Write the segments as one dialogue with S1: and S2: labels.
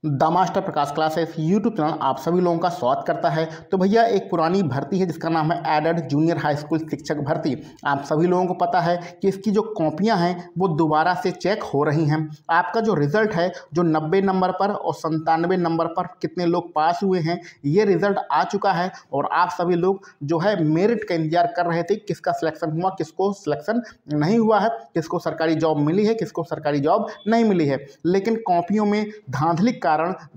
S1: The master Prakash classes YouTube channel आप सभी लोगों का स्वागत करता है। तो भैया एक पुरानी भर्ती है जिसका नाम है एडेड जूनियर हाई स्कूल शिक्षक भर्ती। आप सभी लोगों को पता है कि इसकी जो कॉपियां हैं वो दोबारा से चेक हो रही हैं। आपका जो रिजल्ट है जो 90 नंबर पर और 97 नंबर पर कितने लोग पास हुए हैं ये रिजल्ट आ चुका है। और आप सभी लोग जो है मेरिट का इंतजार कर रहे थे, किसका सिलेक्शन हुआ, किसको सिलेक्शन नहीं हुआ है, किसको सरकारी जॉब मिली है, किसको सरकारी जॉब नहीं मिली है। लेकिन कॉपियों में धांधली कारण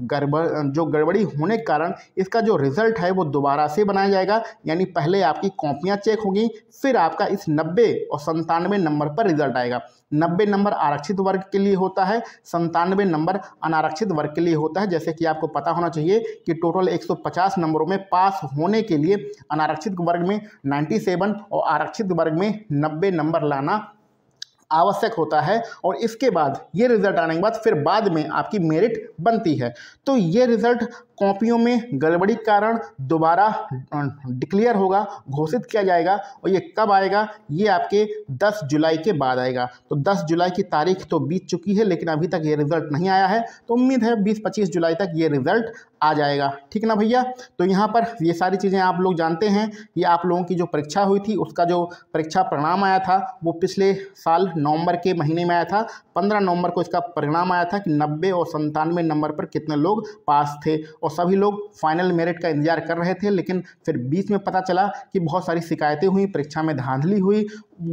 S1: गड़बड़ी होने के कारण इसका जो रिजल्ट है वो दोबारा से बनाया जाएगा। यानी पहले आपकी कॉपियां चेक होंगी, फिर आपका इस 90 और 97 नंबर पर रिजल्ट आएगा। 90 नंबर आरक्षित वर्ग के लिए होता है, 97 नंबर अनारक्षित वर्ग के लिए होता है। जैसे कि आपको पता होना चाहिए कि टोटल 150 नंबरों में पास होने के लिए अनारक्षित वर्ग में 97 और आरक्षित वर्ग में 90 नंबर लाना आवश्यक होता है। और इसके बाद ये रिजल्ट आने के बाद फिर बाद में आपकी मेरिट बनती है। तो ये रिजल्ट कॉपियों में गड़बड़ी के कारण दोबारा डिक्लेयर होगा, घोषित किया जाएगा। और ये कब आएगा? ये आपके 10 जुलाई के बाद आएगा। तो 10 जुलाई की तारीख तो बीत चुकी है लेकिन अभी तक ये रिजल्ट नहीं आया है। तो उम्मीद है 20-25 जुलाई तक ये रिजल्ट आ जाएगा। ठीक ना भैया? तो यहाँ पर ये सारी चीज़ें आप लोग जानते हैं कि आप लोगों की जो परीक्षा हुई थी उसका जो परीक्षा परिणाम आया था वो पिछले साल नवंबर के महीने में आया था। 15 नवंबर को इसका परिणाम आया था कि 90 और 97 नंबर पर कितने लोग पास थे। और सभी लोग फाइनल मेरिट का इंतजार कर रहे थे। लेकिन फिर बीच में पता चला कि बहुत सारी शिकायतें हुई, परीक्षा में धांधली हुई,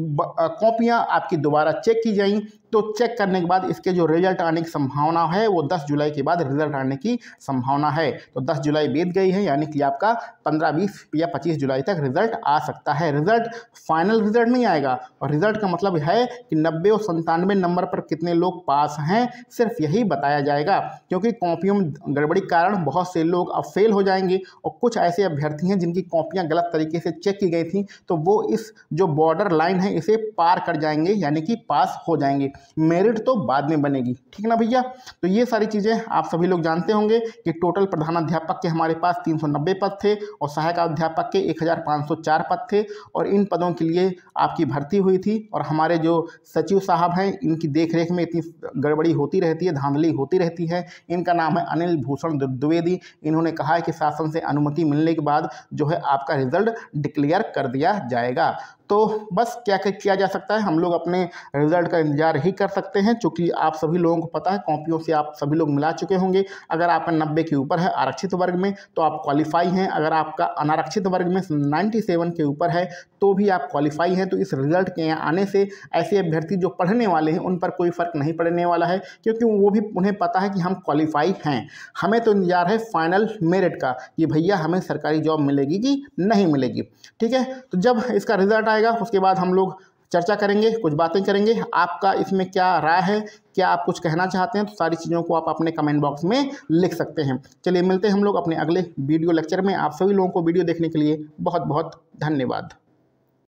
S1: कॉपियां आपकी दोबारा चेक की जाएं। तो चेक करने के बाद इसके जो रिजल्ट आने की संभावना है वो 10 जुलाई के बाद रिजल्ट आने की संभावना है। तो 10 जुलाई बीत गई है, यानी कि आपका 15, 20 या 25 जुलाई तक रिजल्ट आ सकता है। रिजल्ट फाइनल रिजल्ट नहीं आएगा। और रिजल्ट का मतलब है कि 90 और 97 नंबर पर कितने लोग पास हैं सिर्फ यही बताया जाएगा। क्योंकि कॉपियों में गड़बड़ी के कारण बहुत से लोग अब फेल हो जाएंगे और कुछ ऐसे अभ्यर्थी हैं जिनकी कॉपियाँ गलत तरीके से चेक की गई थी, तो वो इस जो बॉर्डर लाइन है इसे पार कर जाएंगे, यानी कि पास हो जाएंगे। मेरिट तो बाद में बनेगी। ठीक ना भैया? तो ये सारी चीज़ें आप सभी लोग जानते होंगे कि टोटल प्रधानाध्यापक के हमारे पास 390 पद थे और सहायक अध्यापक के 1504 पद थे। और इन पदों के लिए आपकी भर्ती हुई थी। और हमारे जो सचिव साहब हैं इनकी देखरेख में इतनी गड़बड़ी होती रहती है, धांधली होती रहती है। इनका नाम है अनिल भूषण द्विवेदी। इन्होंने कहा है कि शासन से अनुमति मिलने के बाद जो है आपका रिजल्ट डिक्लेयर कर दिया जाएगा। तो बस क्या किया जा सकता है, हम लोग अपने रिजल्ट का इंतजार ही कर सकते हैं। चूँकि आप सभी लोगों को पता है कॉपियों से आप सभी लोग मिला चुके होंगे। अगर आपका 90 के ऊपर है आरक्षित वर्ग में तो आप क्वालिफाई हैं। अगर आपका अनारक्षित वर्ग में 97 के ऊपर है तो भी आप क्वालिफाई हैं। तो इस रिजल्ट के आने से ऐसे अभ्यर्थी जो पढ़ने वाले हैं उन पर कोई फ़र्क नहीं पड़ने वाला है, क्योंकि वो भी उन्हें पता है कि हम क्वालिफाई हैं। हमें तो इंतजार है फाइनल मेरिट का कि भैया हमें सरकारी जॉब मिलेगी कि नहीं मिलेगी। ठीक है? तो जब इसका रिजल्ट आएगा उसके बाद हम लोग चर्चा करेंगे, कुछ बातें करेंगे। आपका इसमें क्या राय है, क्या आप कुछ कहना चाहते हैं, तो सारी चीज़ों को आप अपने कमेंट बॉक्स में लिख सकते हैं। चलिए मिलते हैं हम लोग अपने अगले वीडियो लेक्चर में। आप सभी लोगों को वीडियो देखने के लिए बहुत बहुत धन्यवाद।